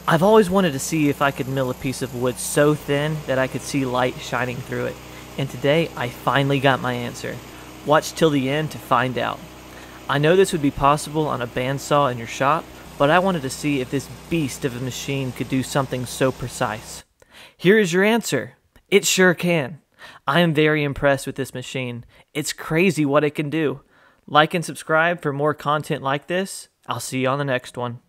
I've always wanted to see if I could mill a piece of wood so thin that I could see light shining through it, and today I finally got my answer. Watch till the end to find out. I know this would be possible on a bandsaw in your shop, but I wanted to see if this beast of a machine could do something so precise. Here is your answer. It sure can. I am very impressed with this machine. It's crazy what it can do. Like and subscribe for more content like this. I'll see you on the next one.